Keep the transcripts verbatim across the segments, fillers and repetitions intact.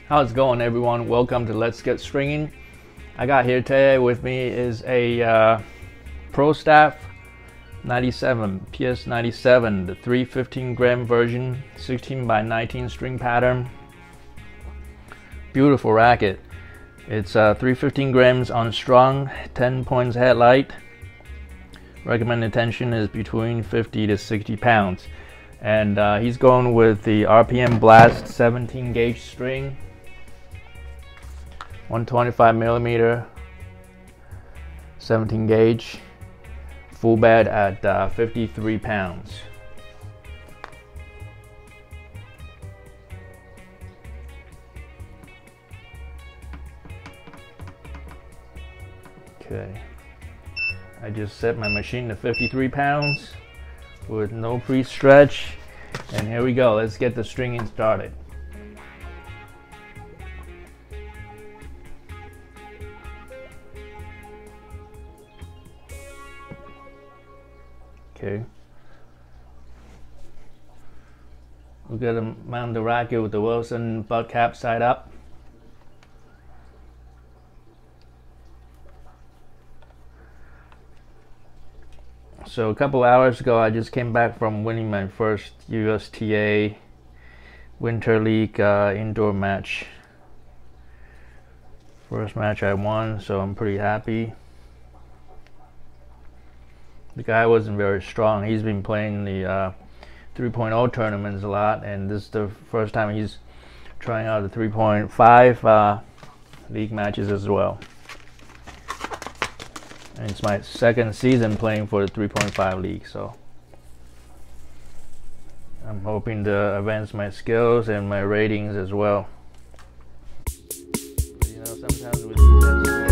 How's it going, everyone? Welcome to Let's Get Stringing. I got here today with me is a uh, Pro Staff ninety-seven, P S ninety-seven, the three fifteen gram version, sixteen by nineteen string pattern. Beautiful racket. It's uh, three fifteen grams unstrung, ten points headlight. Recommended tension is between fifty to sixty pounds. And uh, he's going with the R P M Blast seventeen gauge string, one twenty-five millimeter, seventeen gauge, full bed at uh, fifty-three pounds. Okay, I just set my machine to fifty-three pounds with no pre-stretch, and here we go. Let's get the stringing started. Okay, we're gonna mount the racket with the Wilson butt cap side up. So a couple hours ago, I just came back from winning my first U S T A Winter League uh, indoor match. First match I won, so I'm pretty happy. The guy wasn't very strong. He's been playing the uh, three point oh tournaments a lot, and this is the first time he's trying out the three point five uh, league matches as well. And it's my second season playing for the three point five league, so I'm hoping to advance my skills and my ratings as well. You know, sometimes with these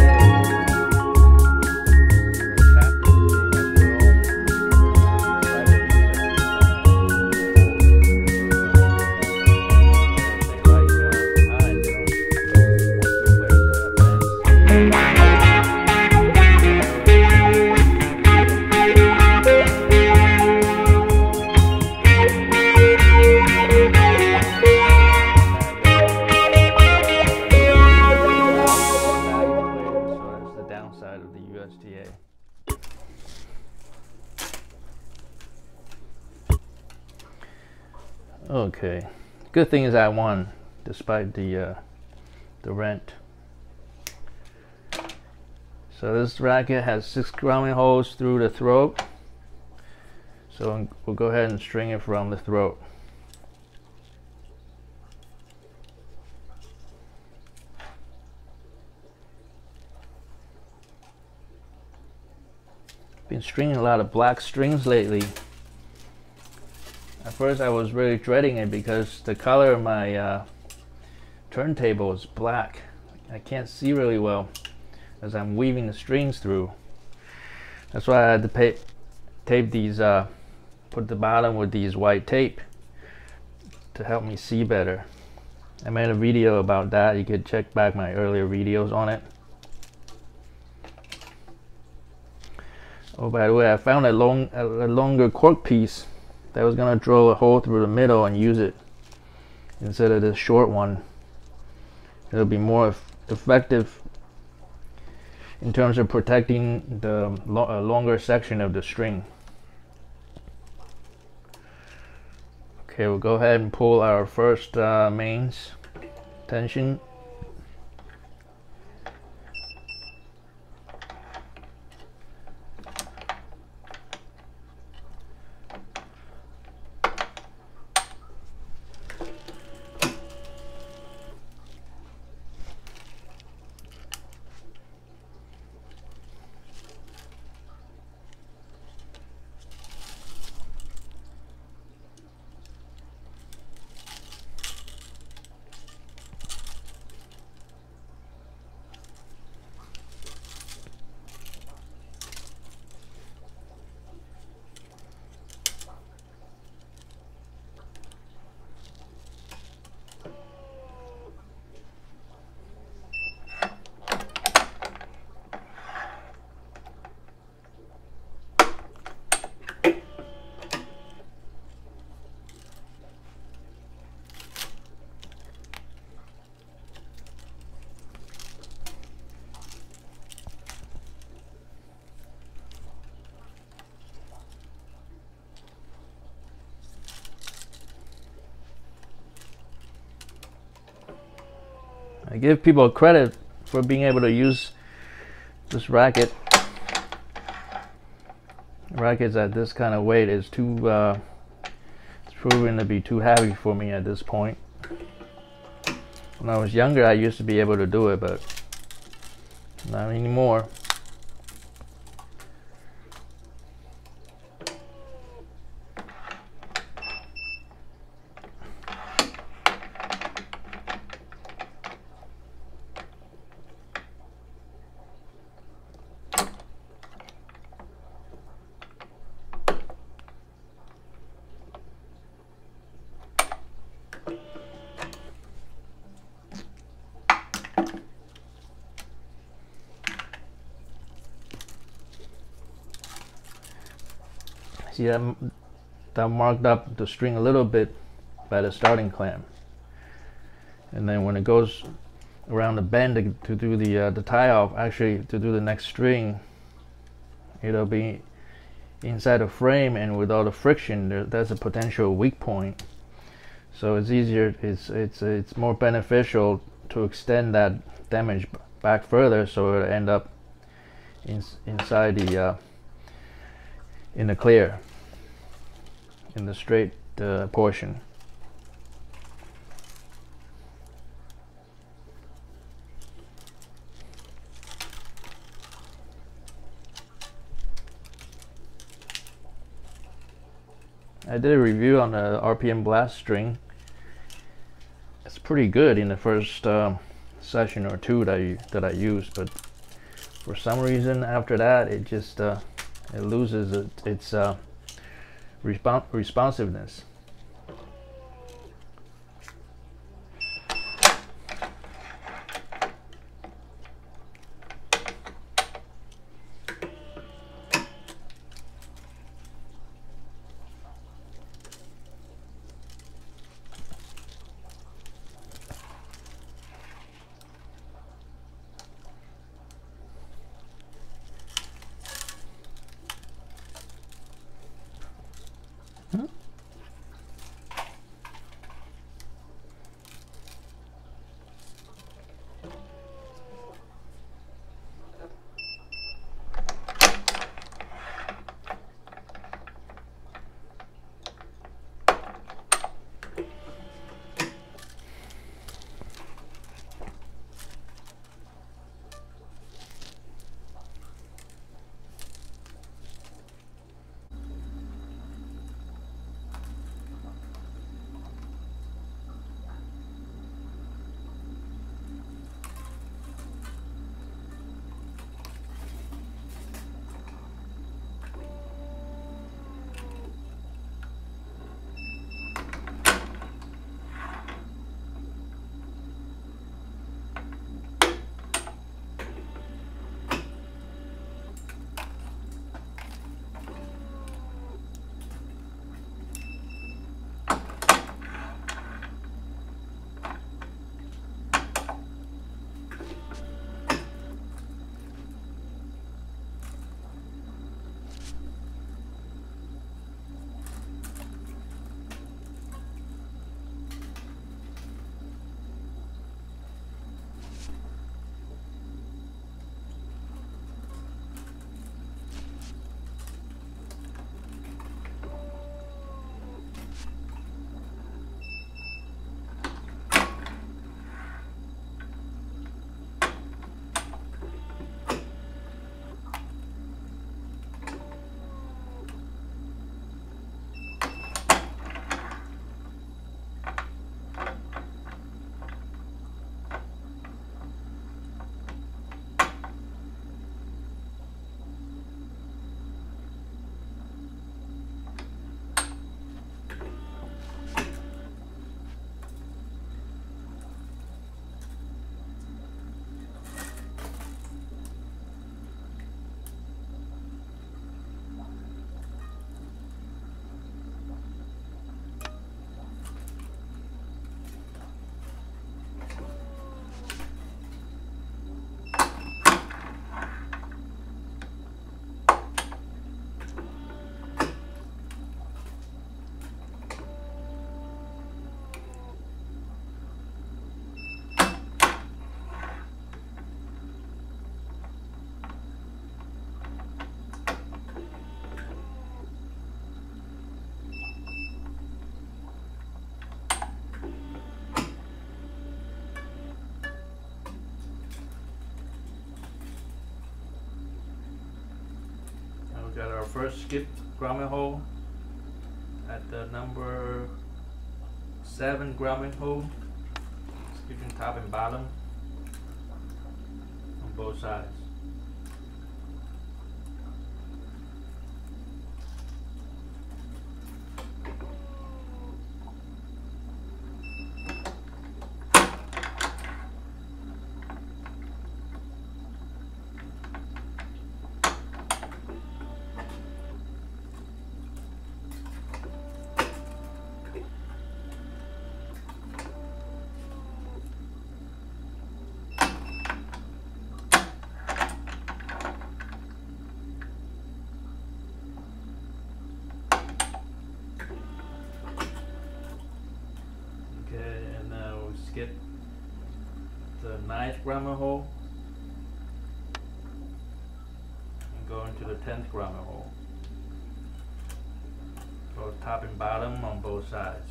of the U S T A. Okay, good thing is I won despite the uh, the rent. So this racket has six grounding holes through the throat, so we'll go ahead and string it from the throat. Been stringing a lot of black strings lately. At first I was really dreading it because the color of my uh, turntable is black. I can't see really well as I'm weaving the strings through. That's why I had to pay, tape these, uh, put the bottom with these white tape to help me see better. I made a video about that. You could check back my earlier videos on it. Oh, by the way, I found a long, a, a longer cork piece that was gonna drill a hole through the middle and use it instead of this short one. It'll be more effective in terms of protecting the lo uh, longer section of the string. Okay, we'll go ahead and pull our first uh, mains tension. I give people credit for being able to use this racket. Rackets at this kind of weight is too uh, it's proven to be too heavy for me at this point. When I was younger, I used to be able to do it, but not anymore. See, that, that marked up the string a little bit by the starting clamp, and then when it goes around the bend to, to do the uh, the tie off, actually to do the next string, it'll be inside the frame, and with all the friction, there, there's a potential weak point. So it's easier, it's it's it's more beneficial to extend that damage back further, so it'll end up in, inside the uh, in the clear, in the straight uh, portion. I did a review on the R P M Blast string. It's pretty good in the first uh, session or two that I, that I used, but for some reason after that it just uh, it loses it, its uh, respons responsiveness. first skip grommet hole at the number seven grommet hole, skipping top and bottom on both sides. Skip the ninth grommet hole and go into the tenth grommet hole. Go top and bottom on both sides.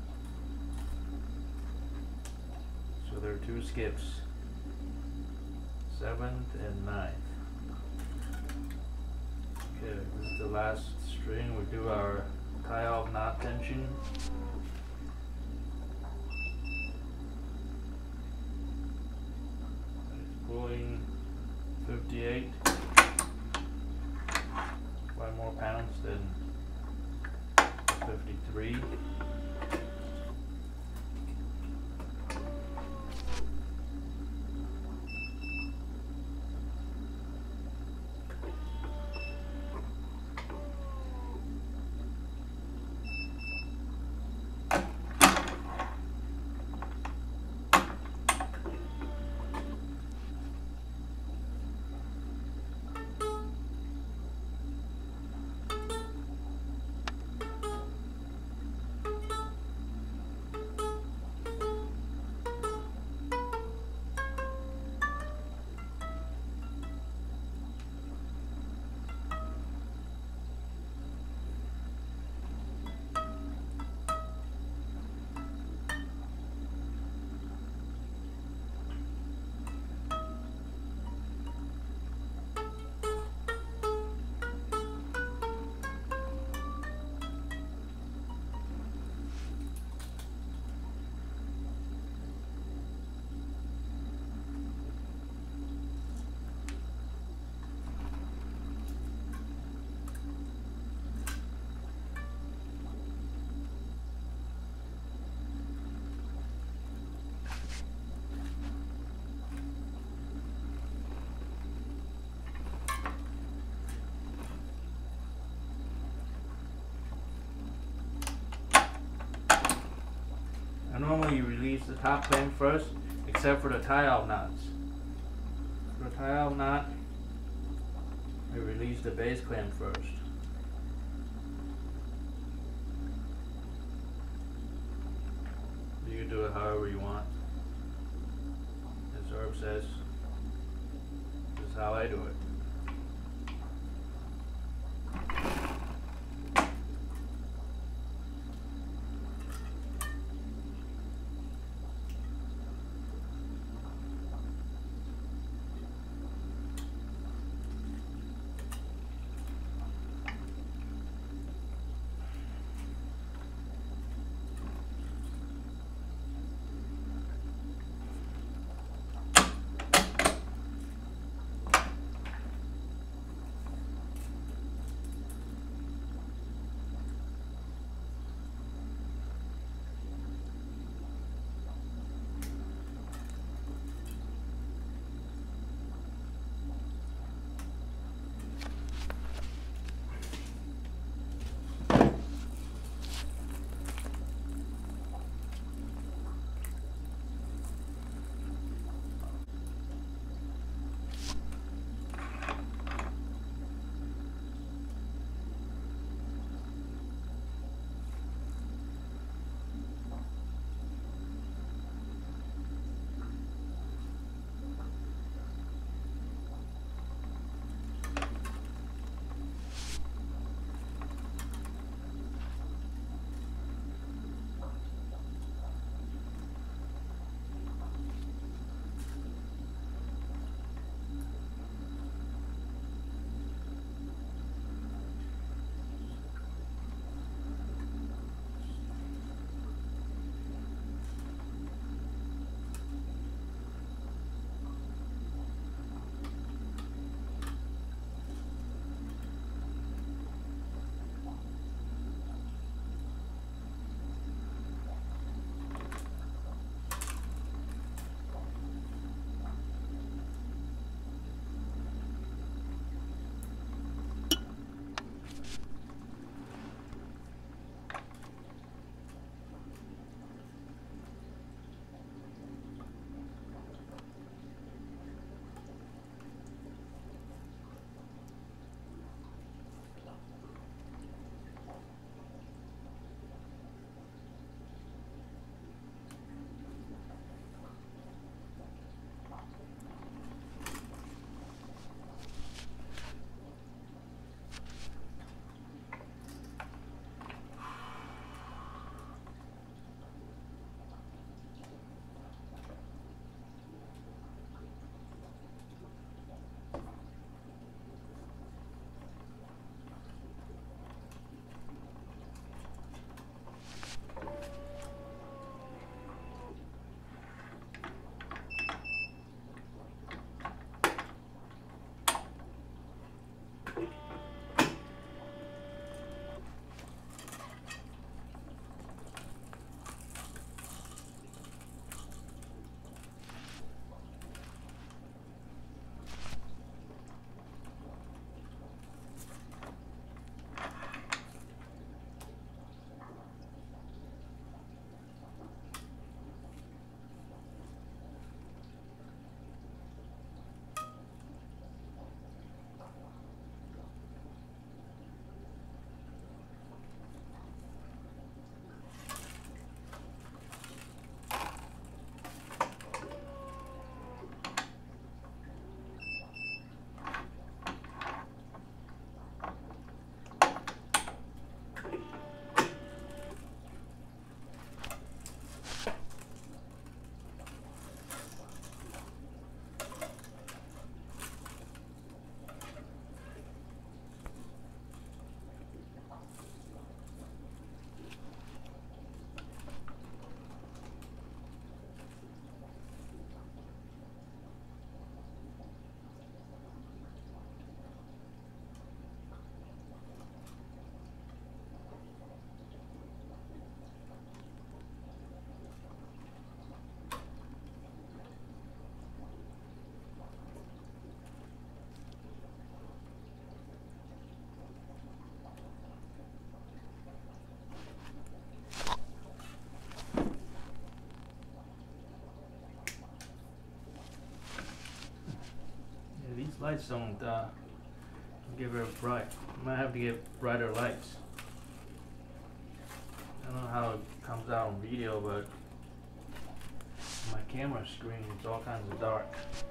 So there are two skips, seventh and ninth. Okay, this is the last string. We do our tie-off knot tension. Pulling fifty-eight, five more pounds than fifty-three. Normally you release the top clamp first, except for the tie-off knots. For the tie-off knot, we release the base clamp first. You can do it however you want. As Herb says, this is how I do it. lights don't uh, get very bright. I might have to get brighter lights. I don't know how it comes out on video, but my camera screen is all kinds of dark.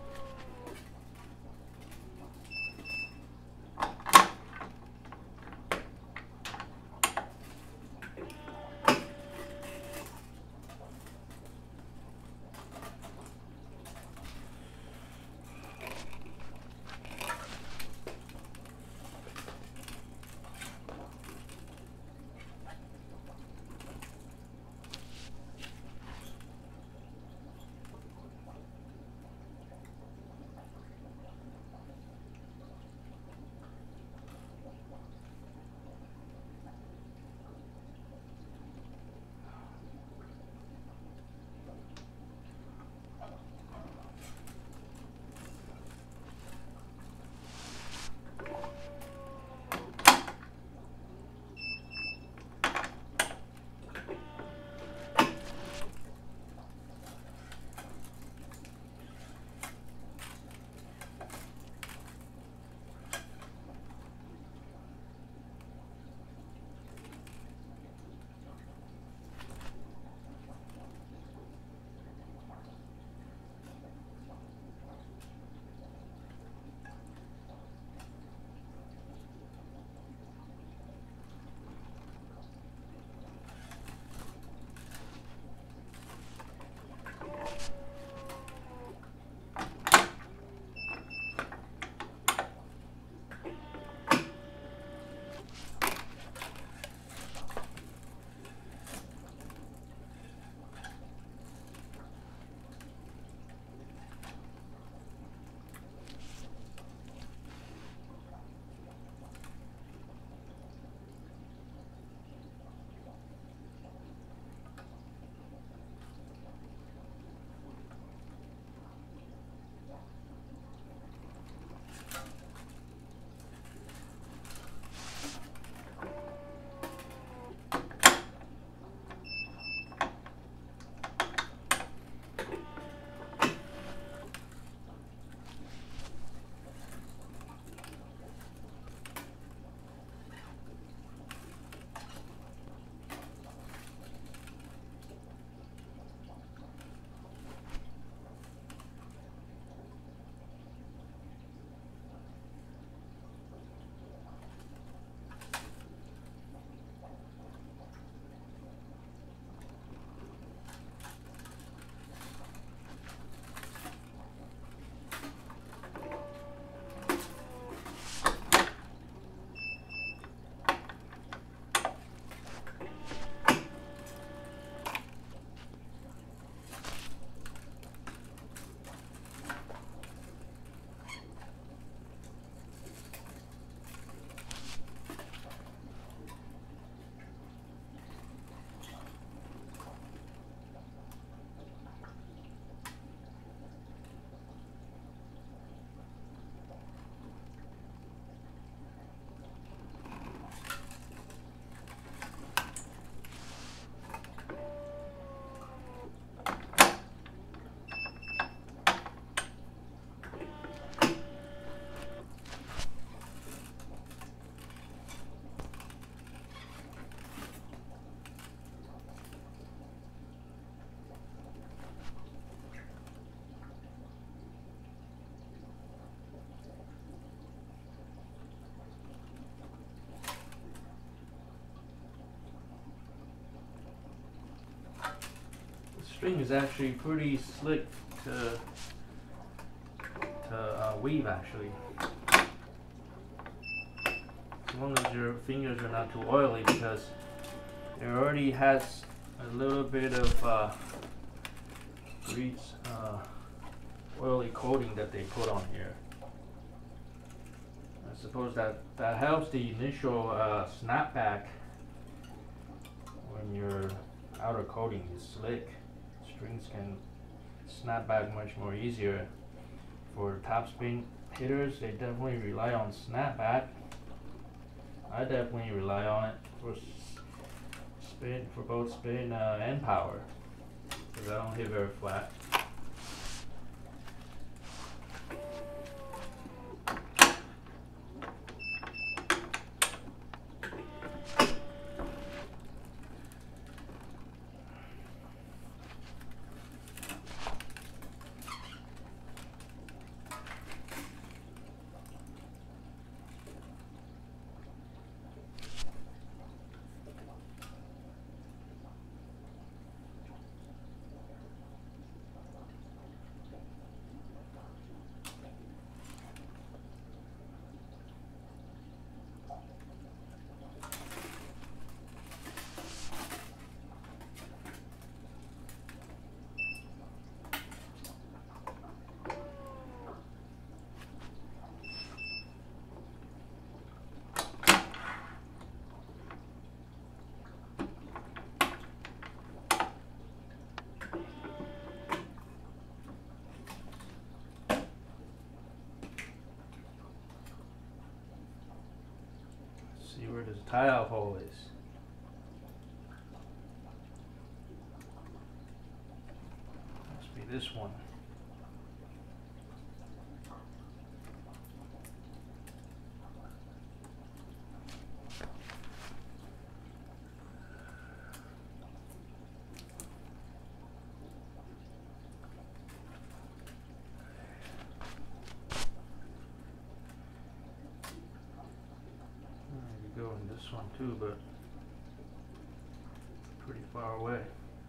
String is actually pretty slick to, to uh, weave actually. As long as your fingers are not too oily, because it already has a little bit of uh, grease, uh, oily coating that they put on here. I suppose that, that helps the initial uh, snapback when your outer coating is slick. Strings can snap back much more easier. For topspin hitters, they definitely rely on snapback. I definitely rely on it for spin, for both spin uh, and power, because I don't hit very flat. where this tie-off hole is. Must be this one. Go in this one too, but pretty far away.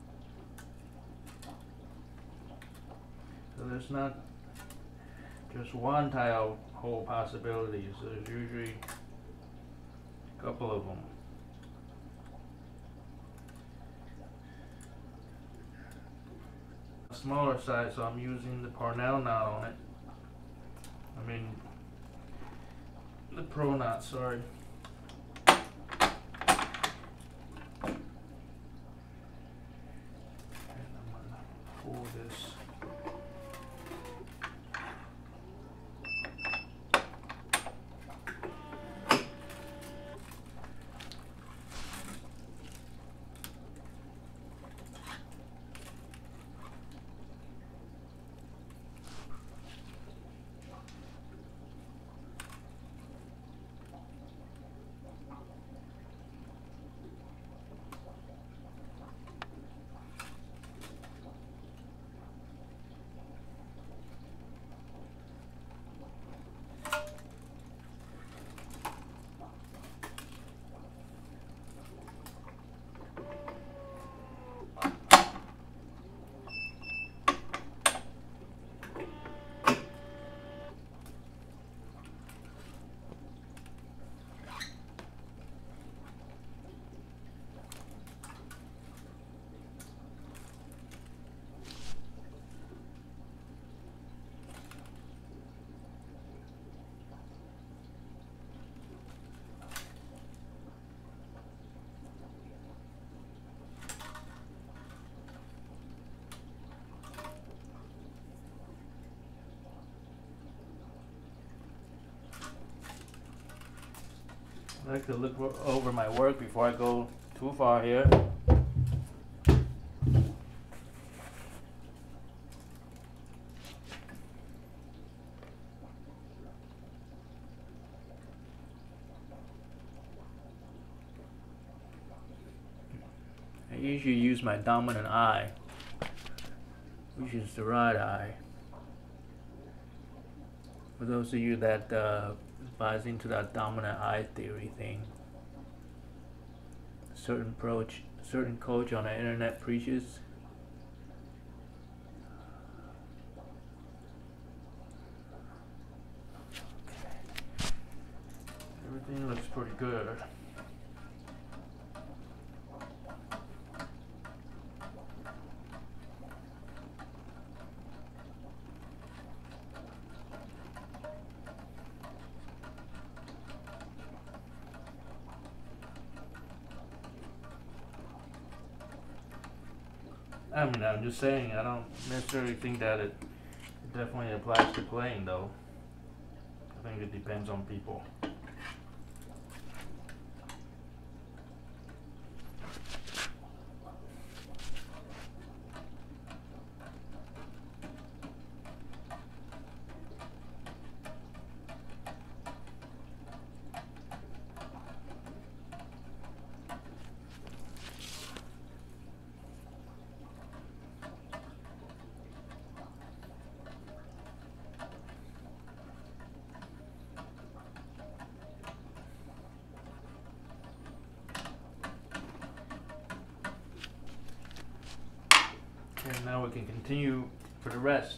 So there's not just one tile hole possibility, so there's usually a couple of them. A smaller size, so I'm using the Parnell knot on it. I mean the Pro knot, sorry. This. I like to look over my work before I go too far here. I usually use my dominant eye, which is the right eye. For those of you that uh, buys into that dominant eye theory thing, a certain approach, certain coach on the internet preaches. Everything looks pretty good. I mean, I'm just saying, I don't necessarily think that it, it definitely applies to playing, though. I think it depends on people. And now we can continue for the rest.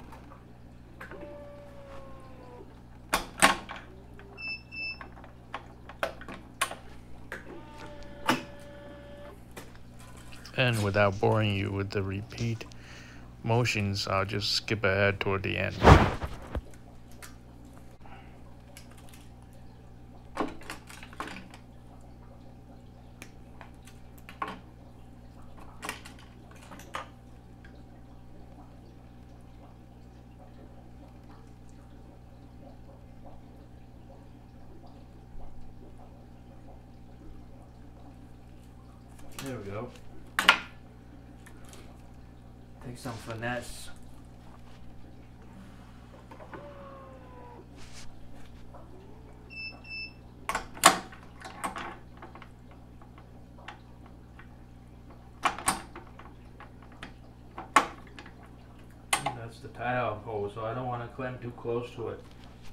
And without boring you with the repeat motions, I'll just skip ahead toward the end. go. Take some finesse. That's the tie-off hole, so I don't want to clamp too close to it.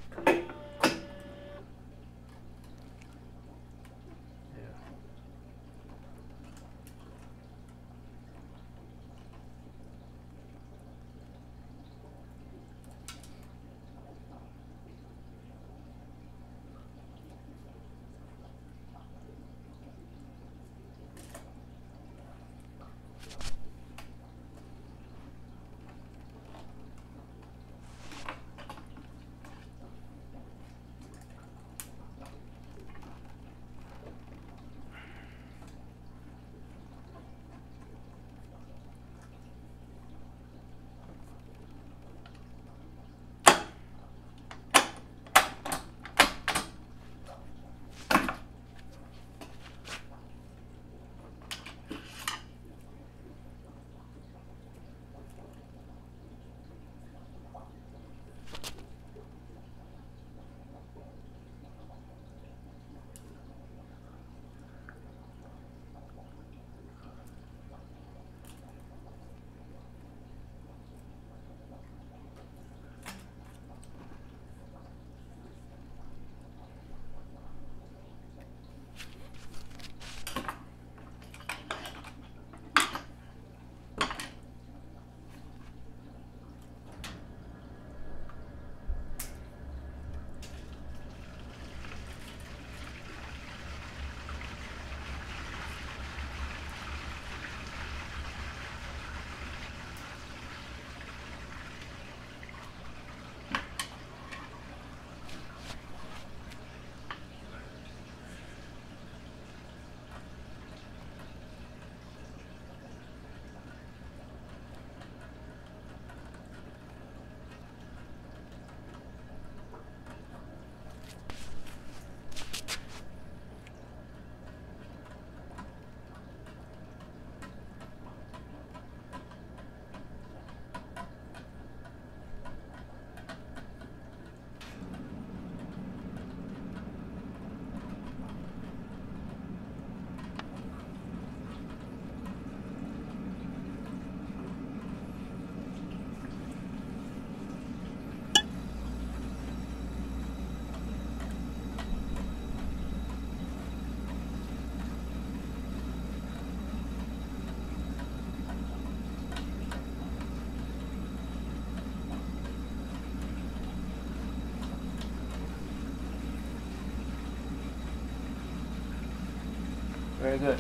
Very good.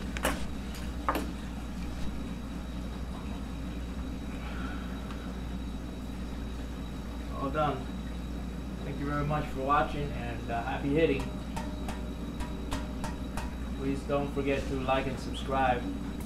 All done. Thank you very much for watching, and uh, happy hitting. Please don't forget to like and subscribe.